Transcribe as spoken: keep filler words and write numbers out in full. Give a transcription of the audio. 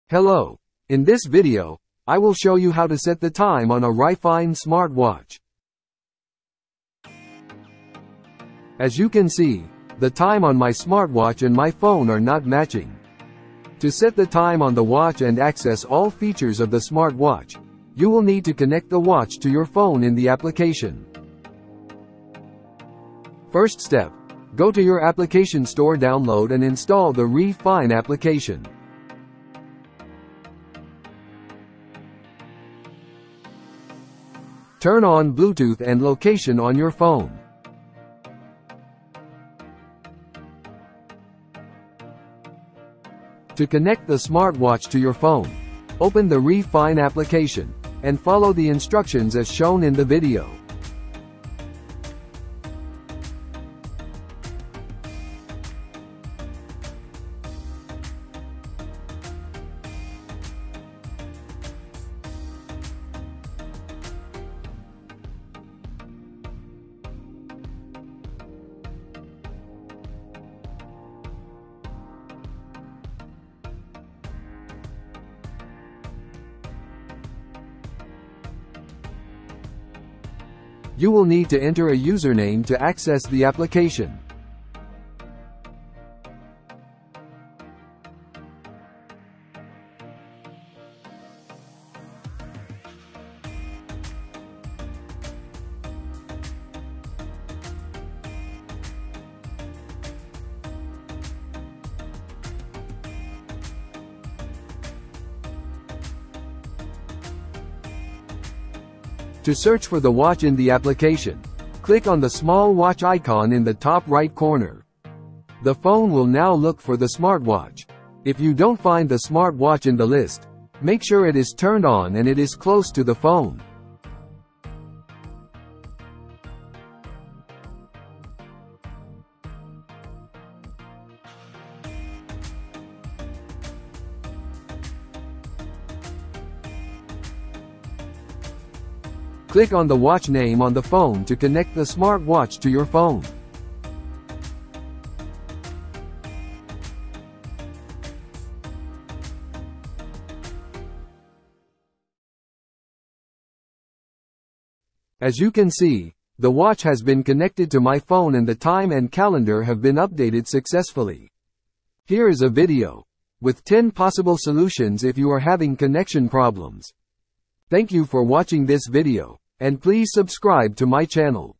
Hello. In this video, I will show you how to set the time on a Hryfine Smart Watch. As you can see, the time on my smartwatch and my phone are not matching. To set the time on the watch and access all features of the smartwatch, you will need to connect the watch to your phone in the application. First step, go to your application store, download and install the Hryfine application. Turn on Bluetooth and location on your phone. To connect the smartwatch to your phone, open the Hryfine application, and follow the instructions as shown in the video. You will need to enter a username to access the application. To search for the watch in the application, click on the small watch icon in the top right corner. The phone will now look for the smartwatch. If you don't find the smartwatch in the list, make sure it is turned on and it is close to the phone. Click on the watch name on the phone to connect the smartwatch to your phone. As you can see, the watch has been connected to my phone and the time and calendar have been updated successfully. Here is a video with ten possible solutions if you are having connection problems. Thank you for watching this video, and please subscribe to my channel.